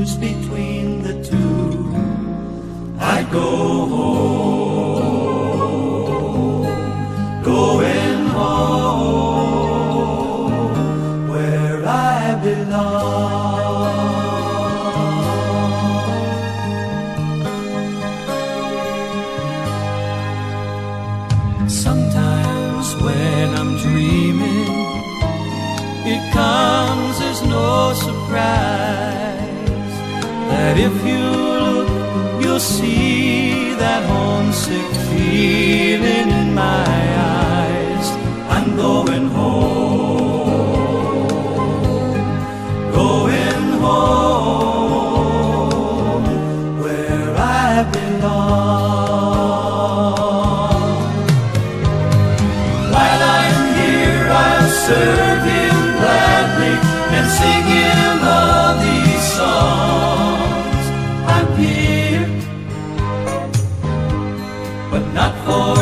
choose between the two, I'd go home, going home, where I belong. Sometimes when I'm dreaming, it comes as no surprise that if you look, you'll see that homesick feeling in my eyes. I'm going home, going home, where I belong. While I'm here, I'll serve Him gladly and sing Him all these songs. I'm here, but not for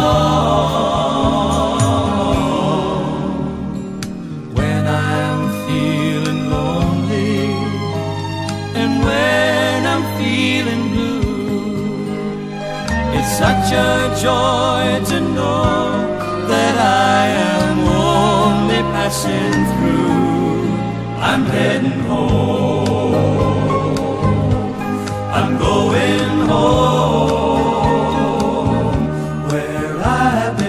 long. When I'm feeling lonely and when I'm feeling blue, it's such a joy to know that I am only passing through. I'm heading home, I'm going home, where I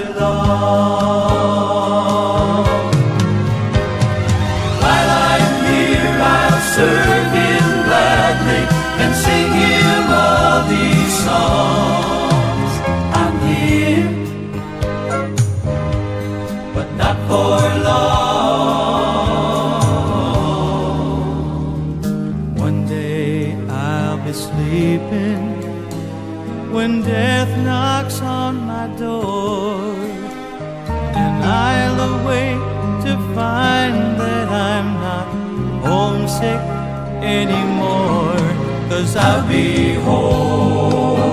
belong. While I'm here, I'll serve Him gladly and sing Him all these songs. I'm here, but not for long. One day I'll be sleeping when death knocks on my door, and I'll awake to find that I'm not homesick anymore, 'cause I'll be home.